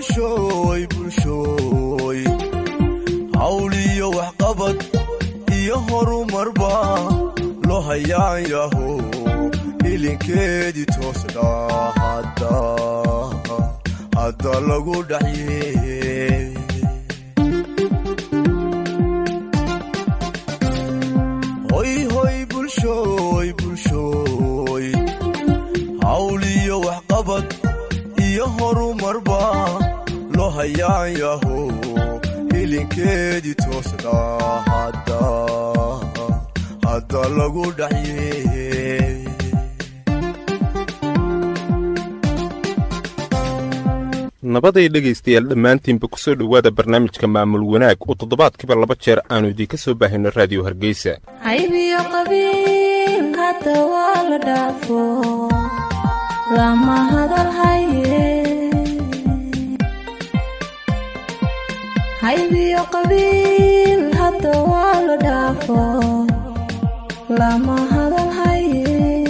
bulshooy hawliyo waxqabad iyo horumarba loo hayaan yaho ilinkeedii toosna hadda lagu dhaxyee hoy bulshooy hawliyo waxqabad iyo horumarba loo hayaan yaho ilinkeedii toosna hadda lagu dhaxyee nabaday dhegaystayaal dhammaantiinba ku soo dhowaada barnaamijka maamul wanaag oo toddobaadkiiba 2 jeer aanu idinka soo baahino raadiyo hargeysa haybiyo qabiil hadda waa la dhaafo lama hadal haye haybiyo qabiil hadda waa la dhaafo lama hadal haye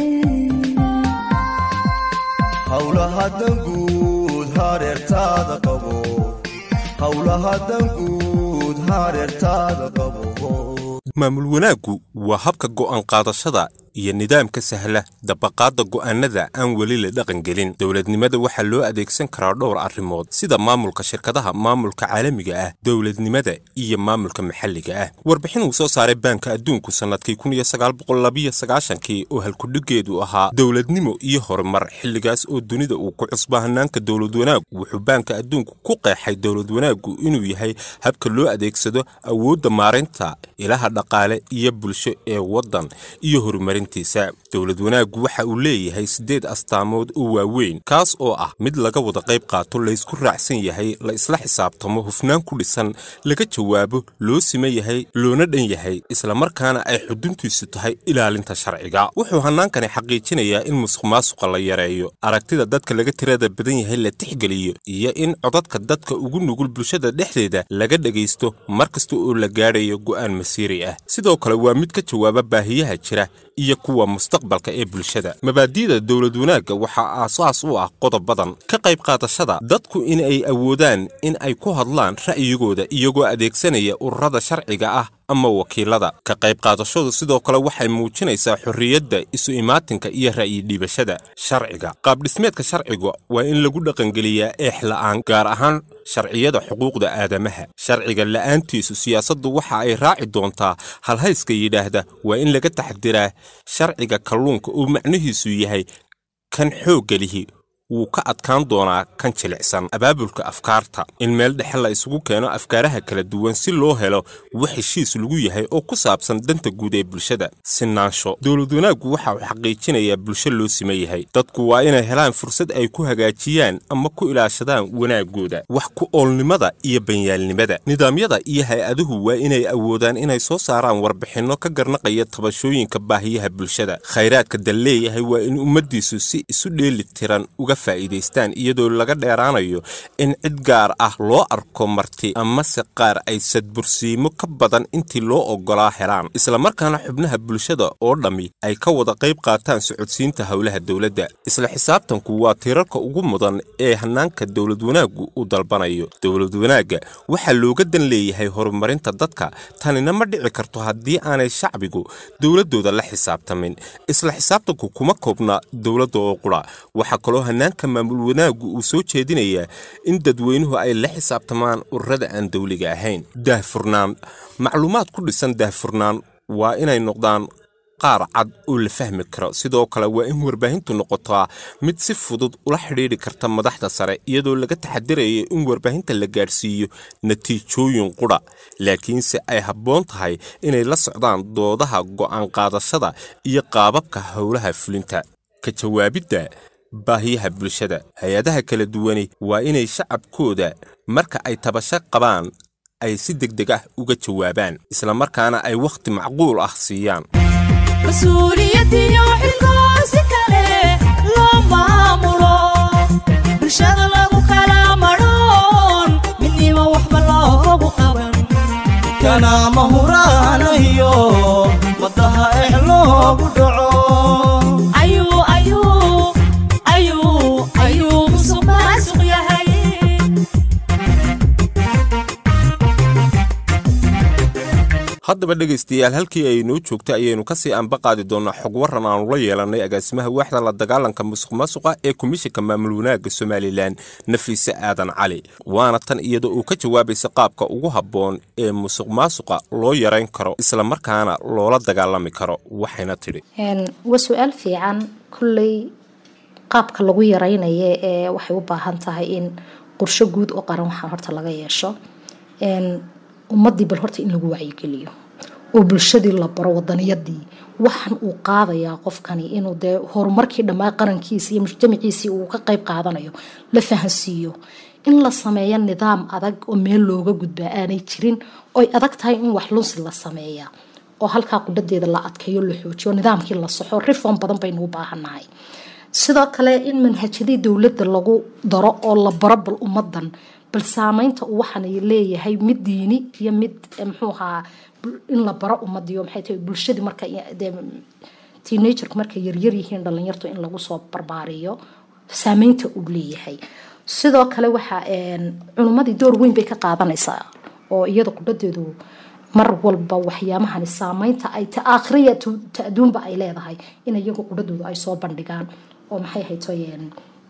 hawlaha danguud hareertaada qabo hawlaha danguud hareertaada qabo maamul wanaaggu waa habka go'aan qaadashada iyo nidaamka sahla dabaqaadda go'aanada aan weli la dhaqangelin dawladnimada waxaa loo adeegsan karaa dhowr arrimood sida maamulka shirkadaha maamulka caalamiga ah dawladnimada iyo maamulka maxalliga ah warbixin uu soo saaray baanka adduunku sanadkii 1992 oo halkudhigeedu ahaa dawladnimo iyo horumar xilligaas oo dunida uu ku cusbaahnaanka dawlad wanaag wuxuu baanka adduunku ku qeexay dawlad wanaaggu inuu yahay habka loo adeegsado awoodda maareynta ilaha dhaqaale iyo bulsho ee waddan iyo horumarin dawlad wanaaggu waxa uu leeyahay 8 astaamood oo waaweyn kaas oo ah mid laga wada qayb qaato la isku raacsan yahay la isla xisaabtamo hufnaan ku dhisan laga jawaabo loo sima yahay loona dhan yahay isla markaana ay xuduntiisu tahay ilaalinta sharciga wuxuu hanaankani xaqiijinayaa in musuqmaasuqa la yareeyo aragtida dadka laga tirada badan yahay la tixgeliyo iyo in codadka dadka ugu nugul bulshada dhexdeeda laga dhagaysto markasta oo la gaadhayo go'aan masiiri ah sidoo kale waa mid ka jawaaba baahiyaha jira iyo kuwa mustaqbalka ee bulshada mabaadi'da dawlad wanaagga waxa aasaas u ah qodob badan ka qayb qaadashada dadku in ay awoodaan in ay ku hadlaan ra'yigooda iyagoo adeegsanaya ururada sharciga ah ama wakiilada ka qayb qaadashadu sidoo kale waxay muujinaysaa xorriyadda isu imaatinka iyo ra'yi dhiibashada sharciga qaab dhismeedka sharciga waa in lagu dhaqangeliyaa eex la'aan gaar ahaan sharciyada xuquuqda aadamaha sharciga la'aantiisu siyaasaddu waxa ay raaci doontaa halhayska yidhaahda waa in laga taxadiraa sharciga kalluunka oo macnihiisu yahay kan xoogga lihi wuu ka adkaan doonaa kan jilicsan abaabulka afkaarta in meel dhexe la isugu keeno afkaaraha kala duwan si loo helo wax heshiis lagu yahay oo ku saabsan danta guud ee bulshada sinaansho dawlad wanaaggu waxa uu xaqiijinayaa bulsho loo sima yahay dadku waa inay helaan fursad ay ku hagaajiyaan ama ku ilaashadaan wanaagooda wax ku oolnimada iyo banyaalnimada nidaamyada iyo hay-aduhu waa inay awoodaan inay soo saaraan warbixinno ka garnaqaya tabashooyinka baahiyaha bulshada khayraadka dal leeyahay waa in ummaddiisu si isu dheeli tiran uga faa'iidaystaan iyadoo laga dheeraanayo in cid gaar ah loo arko marti ama se qaar ay sadbursiimo ka badan intii loo ogolaa helaan isla markaana xubnaha bulshada oo dhammi ay ka wada qayb qaataan socodsiinta howlaha dawladda isla xisaabtanku waa tiirarka ugu mudan ee hanaanka dawlad wanaaggu u dalbanayo dawlad wanaagga waxaa looga dan leeyahay horumarinta dadka tanina ma dhici karto haddii aanay shacbigu dawladooda la xisaabtamin isla xisaabtanku kuma koobna dawladda oo qura waxa kaloo hannaanka maamul wanaaggu uu soo jeedinayaa in dadweynuhu ay la xisaabtamaan ururada aan dawliga ahayn daahfurnaan macluumaad ku dhisan daahfurnaan waa inay noqdaan qaar cad oo la fahmi karo sidoo kale waa in warbaahintu noqotaa mid si fudud ula xidhiidhi karta madaxda sare iyadoo laga taxadirayo in warbaahinta la gaadhsiiyo natiijooyin qudha laakiinse ay habboon tahay inay la socdaan doodaha go'aan qaadashada iyo qaababka howlaha fulinta ka jawaabidda baahiyaha bulshada hay-adaha kala duwani waa inay shacabkooda marka ay tabasho qabaan ay si degdeg ah uga jawaabaan isla markaana ay wakhti macquul ah siiyaan mas'uuliyadiyo xilkaasi kale loo maamulo bulshada lagu kala maroon midnimo waxba loogu qaban kana mahuraanayo wadaha loogu dhaco haddaba dhegaystayaal halkii ay noo joogtay ayaynu kasii anba qaadi doonaa xog waran aanu la yeelanay agaasimaha waaxda la dagaalanka musuqmaasuqa ee komishanka maamul wanaagga Somaliland Nafiise Aadan Cali waana tan iyada oo ka jawaabaysa qaabka ugu habboon ee musuqmaasuqa loo yareyn karo isla markaana loola dagaalami karo waxayna tiri waa su'aal fiican kulley qaabka lagu yareynayo ee waxay u baahan tahay in qorshe guud oo qaran waxa horta laga yeesho ummadii bal horta in lagu wacyigeliyo oo bulshadii la baro wadaniyadii waxan uu qaadayaa qofkani inuu de horumarkii dhamaa qarankiisa iyo mujtamaciisa uu ka qayb qaadanayo la fahansiiyo in la sameeyo nidaam adag oo meel looga gudbaa aanay jirin oo adag tahay in wax lunsi la sameeyaa oo halka qudadeeda la adkeeyo la xoojiyo nidaamkii la saxo reform badan baynu u baahanahay sidoo kale in manhajyadii dawladda lagu daro oo la baro bal ummadan bal saameynta uu waxan leeyahay mid diini iyo mid muxuuha in la baro ummadiyo maxay tahay bulshada marka teenager marka yaryar yihiin dhalinyarto in lagu soo barbaariyo saameynta uu leeyahay sidoo kale waxa culimadii door weyn bay ka qaadanaysaa oo iyada qudadeedu mar walba waxyaamahan saameynta ay aakhiriya adduunba ay leedahay in iyagu qudadoodu ay soo bandhigaan oo maxay haytooyeen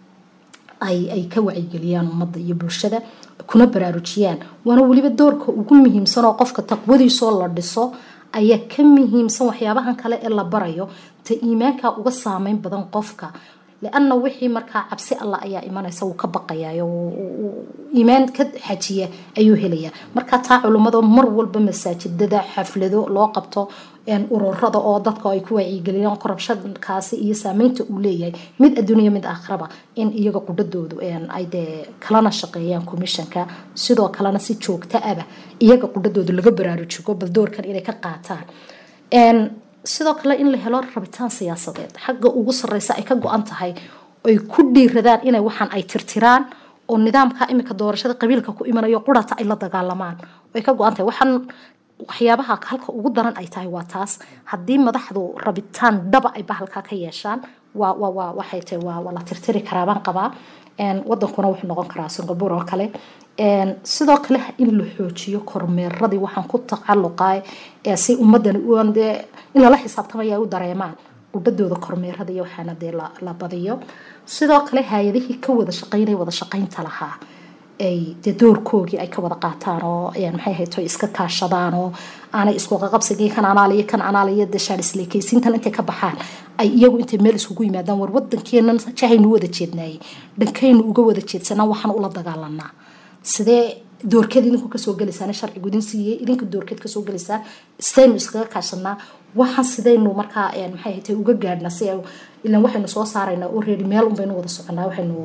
ay ka wacyigeliyaan ummadda iyo bulshada kuna baraarujiyaan wana waliba doorka ugu muhiimsan oo qofka taqwadiisa la dhiso ayaa ka muhiimsan waxyaabahan kale ee la barayo ta iimaanka uga saameyn badan qofka لأنه وحي مركا عبسي الله أيا إيمان يسوي كبقيا إيمان كد حجية أيوه ليا مركا تعالوا ماذا مر والبمساجد ده حفل ذو لقبته يعني وررضا أوضتك أيكوا يجليان قربشد كاسي يسامين تقوليه مد الدنيا مد آخرة إن يجا قددو يعني أيده كلنا شقيان كوميشن كا سيدو كلنا سيتشوك تأبه يجا قددو الجبر رجوكو بالدور كان إلى كقاطع إن sidoo kale in la helo rabitaan siyaasadeed xagga ugu sareysa ay ka go'an tahay ay ku dhiiradaan inay waxan ay tirtiraan oo nidaamka imika doorashada qabiilka ku imanayo qurata ay la dagaalamaan way ka go'an tahay waxan waxyaabaha halka ugu daran ay tahay waa taas hadii madaxdu rabitaan daba ay bahalka ka yeeshaan waxay tahay waa la tirtiri karaan qaba wadankuna wuxuu noqon karaa Singapore oo kale sidoo kale in la xoojiyo kormeeradii waxaan ku tacalluqay si ummadan in la xisaabtamaya u dareemaan qudadooda kormeerada iyo waxaana la badiyo sidoo kale hay'adihii ka wada shaqaynta lahaa ay doorkoogii ay ka wada qaataan oo maxay hayto iska kaashadaan oo aanay isku qabsigii kan anaaliye dashaan isleekaysiintan intay ka baxaan ay iyagu intay meel isugu yimaadaan war wadankeenan jahaynu wada jeednay dhankaynu uga wada jeedsanaa waxaan ula dagaalanaa sidee doorkeed idinku ka soo galisaan sharci gudin siiyay idinku doorkeed ka soo galisaan istaan iskaga kaashanaa waxaan sidaynu markaa maxay haytay uga gaadhna si ilaa waxaynu soo saaraynaa already meel un baynu wada soconaa waxaynu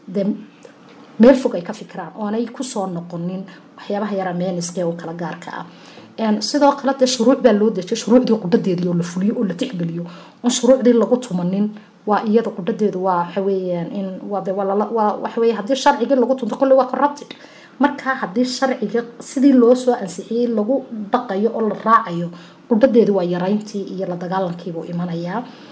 meel fog ay ka fikiraan oo aanay ku soo noqonin waxyaabaha yara meeniska oo kala gaarka ah sidoo kale shuruuc baa loo dejiyay shuruucdii qudadeedii oo la fuliyo oo la tixgeliyo oo shuruucdii lagu tumanin waa iyada qudadeedu waa waxa weeyaan in waxa weey hadii sharciga lagu tunto kulli waa corrupted marka hadii sharciga sidii loo soo ansixiyay lagu dhaqayo oo la raacayo qudadeedu waa yarayntii iyo la dagaalankiiba u imanaya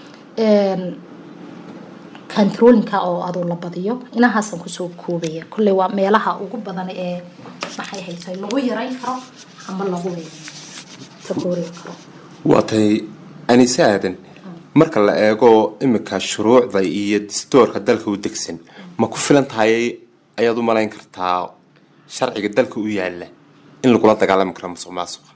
controllinka oo adoo la badiyo inahaasan ku soo koobaya kulli waa meelaha ugu badan ee maxay haytay lagu yarayn karo ama lagu takoori karo waatay anisaadan marka la eego imika shuruucda iyo dastuurka dalka u degsan ma ku filan tahay ayaad u malayn kartaa sharciga dalka u yaala in lagu la dagaalami karo musuqmaasuqa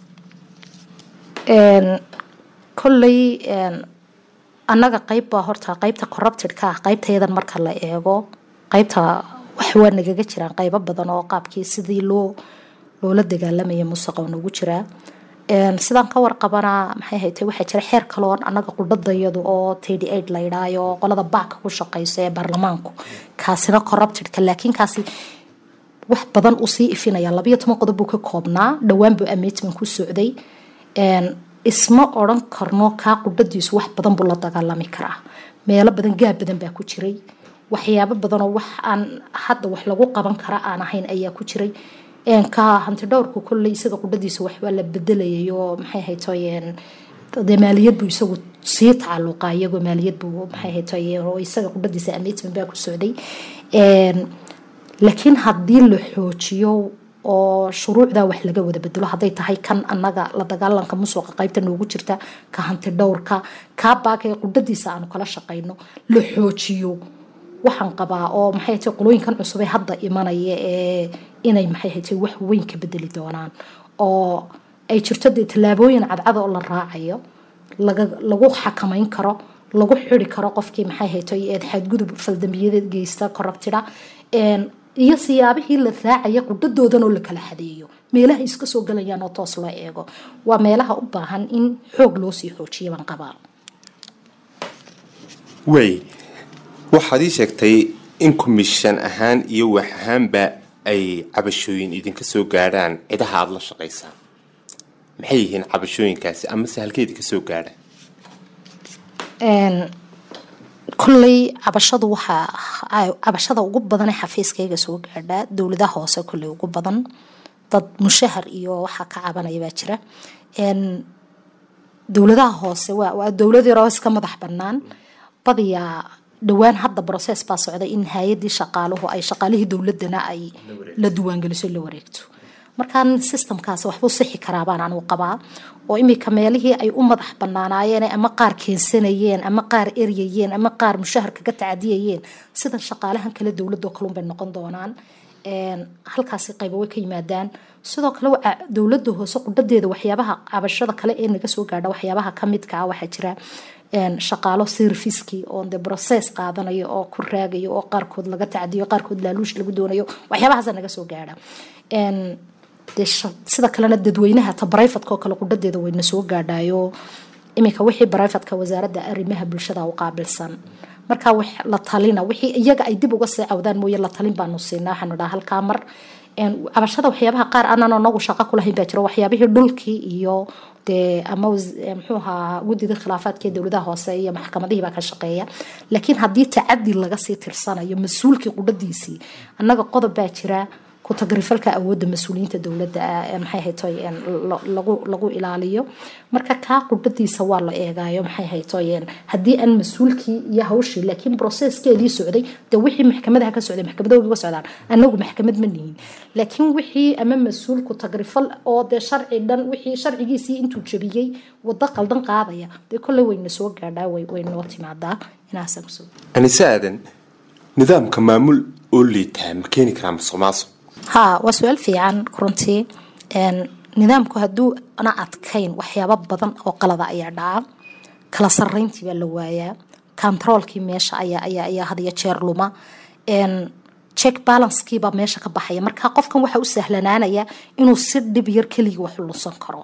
kulli annaga qayb horta qaybta corrupted ka qaybteedan marka la eego qaybta wax waa nagaga jiraan qaybo badan oo qaabkii sidii loola dagaalamay musuqa ugu jira sidaan ka warqabana maxay haytay waxa jira xeer kaloon annaga qudadayadu oo 38 la yiraayo qolada baak ku shaqeysa ee baarlamaanku kaasina corrupted ka laakiin kaasi wax badan u sii ifinaya 12 qodob ka koobnaa dhawaan buu amendment ku socday isma oran karno ka qudadiisu wax badan buu la dagaalami karaa meelo badan gaab badan baa ku jiray waxyaabo badan oo wax aan hadda wax lagu qaban kara aan ahayn ayaa ku jiray ka hanti dhowrku kulli isaga qudadiisa wax waa la bedelayay oo maxay haytooyeen maaliyad buu isagu sii tacalluqay iyagu maaliyad buu maxay haytooyeen oo isaga qudadiisa amendment baa ku socday laakiin hadii la xoojiyo oo shuruucda wax laga wada bedelo hadday tahay kan annaga la dagaalanka musuqa qaybta noogu jirta ka hanti dhowrka ka baakay qudadiisa aanu kala shaqeyno la xoojiyo waxaan qabaa oo maxay tahay qolooyinkan cusub ee hadda imanaya ee inay maxay tahay wax weyn ka bedeli doonaan oo ay jirto talaabooyin cadcad oo la raacayo lagu xakameyn karo lagu xiri karo qofkii maxay tahay eed xadgudub faldambiyeed geysta corruptida iyo siyaabihii la raacaya qudadoodan oo la kala xadeeyo meelaha iska soo galayaan oo toos loo eego waa meelaha u baahan in xoog loo sii xoojiyo baan qabaa way waxaad ii sheegtay in commission ahaan iyo wax ahaanba ay cabashooyin idinka soo gaadhaan cidaha aad la shaqaysaan maxay yihiin cabashooyinkaasi ama sahalkeedii ka soo gaadha kulley cabashada ugu badan ee xafiiskayga soo gaadha dowladaha hoose kulley ugu badan dad mushahar iyo waxa ka cabanaya baa jira dowladaha hoose waa dowlad yar oo iska madax bannaan badiyaa dhawaan hadda process baa socda in hay'adii shaqaaluhu ay shaqaalihii dowladana ay la diiwaangeliso la wareegto markaan systemkaas waxbuu sixi karaa baan anigu qabaa oo imika meelihii ay u madax bannaanaayeen ama qaar keensanayeen ama qaar eryayeen ama qaar mushahar kaga tacadiyayeen sida shaqaalahan kale dowladda oo kalun bay noqon doonaan halkaasi qaybo way ka yimaadaan sidoo kale dowladda hoose qudadeeda waxyaabaha cabashada kale ee naga soo gaadha waxyaabaha ka midka ah waxaa jira shaqaalo servicekii oo de process qaadanayo oo ku raagayo oo qaarkood laga tacdiyo qaarkood laaluush lagu doonayo waxyaabahaas naga soo gaadha sida kalena dadweynaha ta private oo kale qudadeeda wayna soo gaadhayo imika wixii private-ka wasaaradda arrimaha bulshada u qaabilsan marka wax la talina wixii iyaga ay dib uga sii cawdaan mooye la talin baanu siinaa waxaanu dhahaa halkaa mar cabashada waxyaabaha qaar aanan anagu shaqo ku lahayn baa jiro waxyaabihii dhulkii iyo dee ama muxuu ahaa guddida khilaafaadkii dowladaha hoose iyo maxkamadihii baa ka shaqeeya laakiin haddii tacadi laga sii tirsanayo mas-uulkii qudhadiisii annaga qodob baa jira ku tagrifalka awoodda mas-uuliyiinta dowladda maxay haytoy lagu ilaaliyo marka kaa qudhadiisa waa la eegaayo maxay haytoy haddii aan mas-uulkii iyo hawshii laakiin processkeedii socday dee wixii maxkamadaha ka socday maxkamadooga uga socdaan annagu maxkamad ma nihin laakiin wixii ama mas-uul ku tagrifal oo dee sharci dhan wixii sharcigiisii intuu jabiyey waddo qaldan qaadaya dee kolley wayna soo gaadhaa way noo timaadaa inaasaan kusoo anise aadan nidaamka maamul oo liitaa ma keeni karaa musuqmaasuq ها وسؤال في عن كرنتي نظامك هدو أنا أتكين وحيابا بدن أو قلدا أي عدا كلا سرينتي باللوايا كنترول كي ماشى أي هذه يشير لما check balance كي بماشى كبحية مركها قفكم وحى سهلنا يا إنه سد بيركلي وحلو صنكرو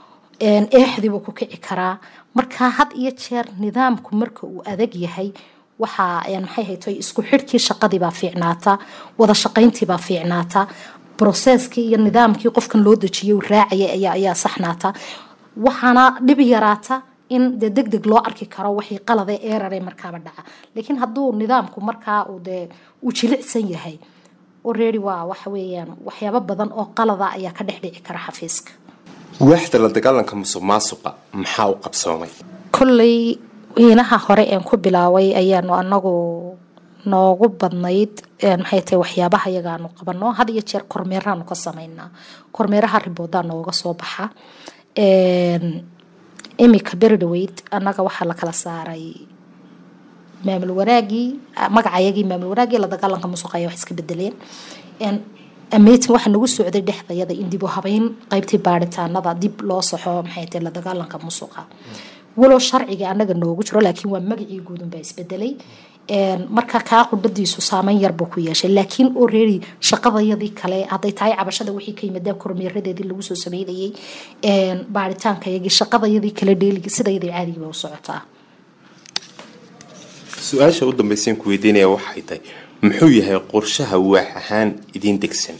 إحدي وكوكي كرا مركها هذا يشير نظامكم مركو وأذق يهي waxaa maxay haytay isku xirkii shaqadii baa fiicnaata wada shaqayntii baa fiicnaata processkii iyo nidaamkii qofkan loo dejiyay raacaya ayaa saxnaata waxaana dhib yaraata in degdeg loo arki karo wixii qalade error markaaba dhaca laakiin hadduu nidaamku markaa uu jilicsan yahay already waa waxa weeyaan waxyaabo badan oo qalada ayaa ka dhici kara xafiiska waaxda la dagaalanka musuqmaasuqa maxaa u qabsoomay kulley inaha hore aan ku bilaaway ayaanu anagu noogu badnayd maxay tahay waxyaabaha iyagaanu qabano had iyo jeer kormeeraanu ka sameynaa kormeeraha ribooda nooga soo baxa imika berdhaweyd anaga waxaa la kala saaray maamul wanaagii magacayagii maamul wanaagii la dagaalanka musuqa ayaa wax iska bedeleen meeting waxa nagu socday dhexdayada in dib u habeyn qaybtii baaritaanada dib loo saxo maxay tahay la dagaalanka musuqa walo sharciga anaga noogu jiro laakiin waa magacii guudun baa isbedelay marka kaa qudhadiisu saameyn yar buu ku yeeshay laakiin already shaqadayadii kale hadday tahay cabashada wixii ka yimaadeen kormeeradeedii lagu soo sameynayay baaritaankayagii shaqadayadii kale dheeligi sidayadii caadiga bay u socotaa su-aasha u dambaysan ku weydiinaya waxay tahay muxuu yahay qorshaha waax ahaan idiin degsan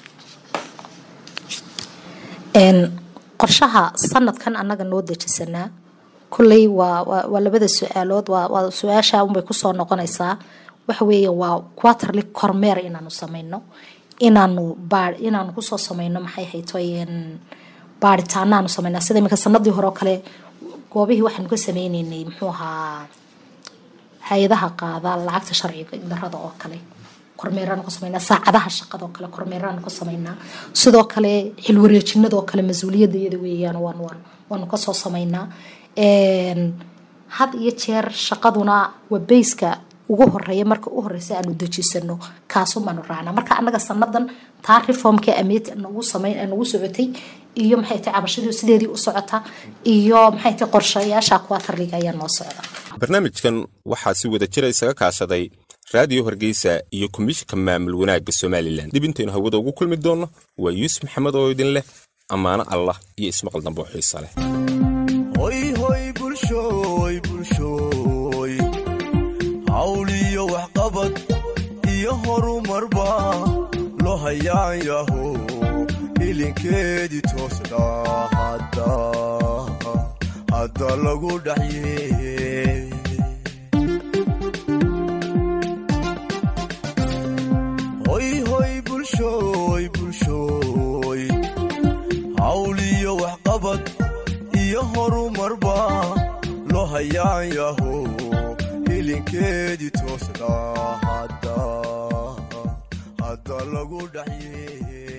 qorshaha sanadkan anaga noo dejisanaa kulley waa labada su-aalood waa su-aasha unbay kusoo noqonaysaa waxa weeye waa quarterly kormeer inaanu sameyno inaanu kusoo sameyno maxay haytoy baaritaanaanu sameynaa sida iminka sanadii hore oo kale goobihii waxaanu ka sameyneynay muxuu ahaa hay-adaha qaada lacagta sharciga darada oo kale kormeeraan ku sameynaa saacadaha shaqadoo kale kormeeraan ku sameynaa sidoo kale xilwareejinadoo kale mas-uuliyadayada weeyaan waanu kasoo sameynaa had iyo jeer shaqaduna waa bayska ugu horeeya marka u horeysa aanu dejisano kaasu maanu raacnaa marka annaga sanadan taa reformka ameet nagu socotay iyo maxay tahay cabashadii sideedii u socota iyo maxay tahay qorshayaasha quarterliga ayaa noo socda barnaamijkan waxaa si wada jira isaga kaashaday raadiyo Hargeysa iyo komishanka maamul wanaagga Somaliland dibinteenu hawada ugu kulmi doono waa Yuusuf Maxamed oo idin leh amaana Allah iyo ismaqal dambe oo xiiso leh hoy hoy bulshooy hawliyo wax qabad iyo horumarba loo hayaan yaho ilinkeedii toosna hadda lagu dhaxyee hoy bulshooy hawliyo wax qabad iyo horumarba loo hayaan yaho ilinkeedii toosna hadda lagu dhaxyee